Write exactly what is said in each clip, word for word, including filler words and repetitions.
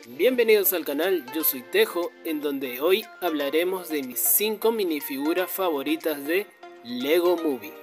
Bienvenidos al canal, yo soy Tejo, en donde hoy hablaremos de mis cinco minifiguras favoritas de Lego Movie.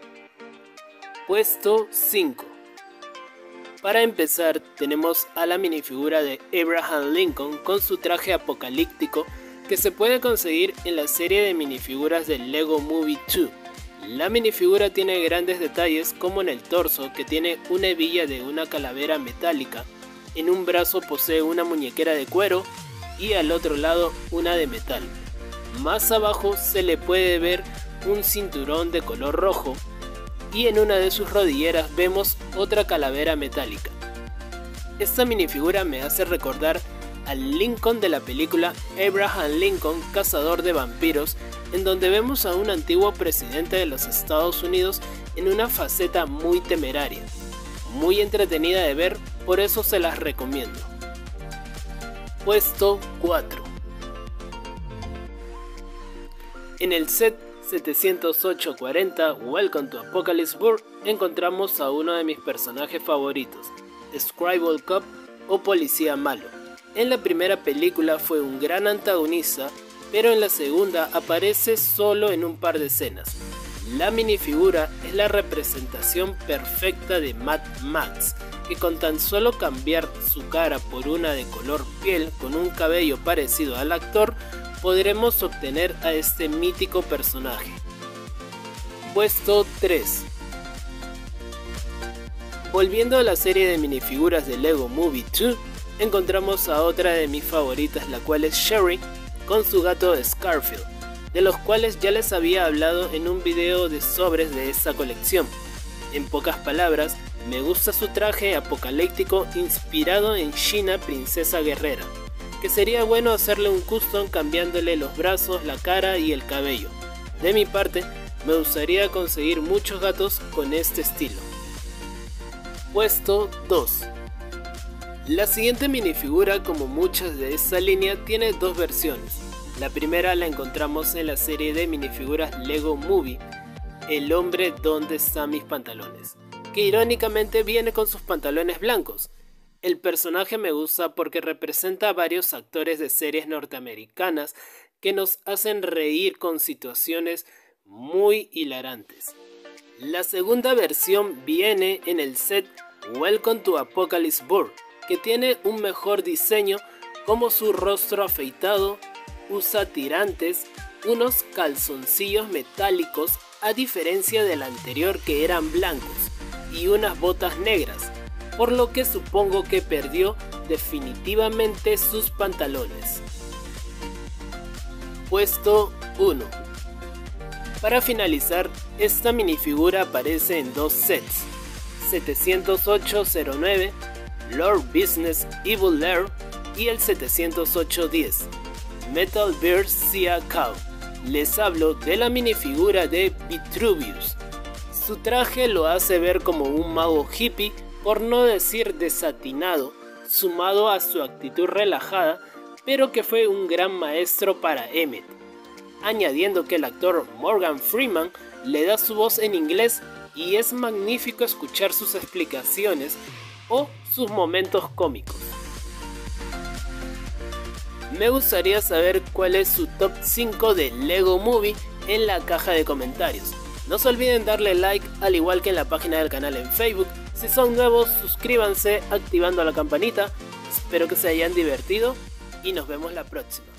Puesto cinco. Para empezar, tenemos a la minifigura de Abraham Lincoln con su traje apocalíptico que se puede conseguir en la serie de minifiguras de Lego Movie dos. La minifigura tiene grandes detalles como en el torso, que tiene una hebilla de una calavera metálica, en un brazo posee una muñequera de cuero y al otro lado una de metal. Más abajo se le puede ver un cinturón de color rojo y en una de sus rodilleras vemos otra calavera metálica. Esta minifigura me hace recordar al Lincoln de la película Abraham Lincoln, cazador de vampiros, en donde vemos a un antiguo presidente de los Estados Unidos en una faceta muy temeraria. Muy entretenida de ver, por eso se las recomiendo. Puesto cuatro. En el set setecientos ocho cuarenta Welcome to Apocalypse World encontramos a uno de mis personajes favoritos, Scribble Cop o Policía Malo. En la primera película fue un gran antagonista, pero en la segunda aparece solo en un par de escenas. La minifigura es la representación perfecta de Mad Max, que con tan solo cambiar su cara por una de color piel con un cabello parecido al actor, podremos obtener a este mítico personaje. Puesto tres. Volviendo a la serie de minifiguras de Lego Movie dos, encontramos a otra de mis favoritas, la cual es Sherry con su gato Scarfield, de los cuales ya les había hablado en un video de sobres de esa colección. En pocas palabras, me gusta su traje apocalíptico inspirado en Sheena, princesa guerrera, que sería bueno hacerle un custom cambiándole los brazos, la cara y el cabello. De mi parte, me gustaría conseguir muchos gatos con este estilo. Puesto dos. La siguiente minifigura, como muchas de esta línea, tiene dos versiones. La primera la encontramos en la serie de minifiguras Lego Movie, El hombre donde están mis pantalones, que irónicamente viene con sus pantalones blancos. El personaje me gusta porque representa a varios actores de series norteamericanas que nos hacen reír con situaciones muy hilarantes. La segunda versión viene en el set Welcome to Apocalypse World, que tiene un mejor diseño, como su rostro afeitado, usa tirantes, unos calzoncillos metálicos a diferencia del anterior que eran blancos y unas botas negras, por lo que supongo que perdió definitivamente sus pantalones. Puesto uno. Para finalizar, esta minifigura aparece en dos sets, setecientos ocho cero nueve, Lord Business Evil Lair, y el setecientos ocho diez, Metal Bear Sea Cow. Les hablo de la minifigura de Vitruvius. Su traje lo hace ver como un mago hippie, por no decir desatinado, sumado a su actitud relajada, pero que fue un gran maestro para Emmett, añadiendo que el actor Morgan Freeman le da su voz en inglés y es magnífico escuchar sus explicaciones o sus momentos cómicos. Me gustaría saber cuál es su top cinco de Lego Movie en la caja de comentarios. No se olviden darle like, al igual que en la página del canal en Facebook. Si son nuevos, suscríbanse activando la campanita. Espero que se hayan divertido y nos vemos la próxima.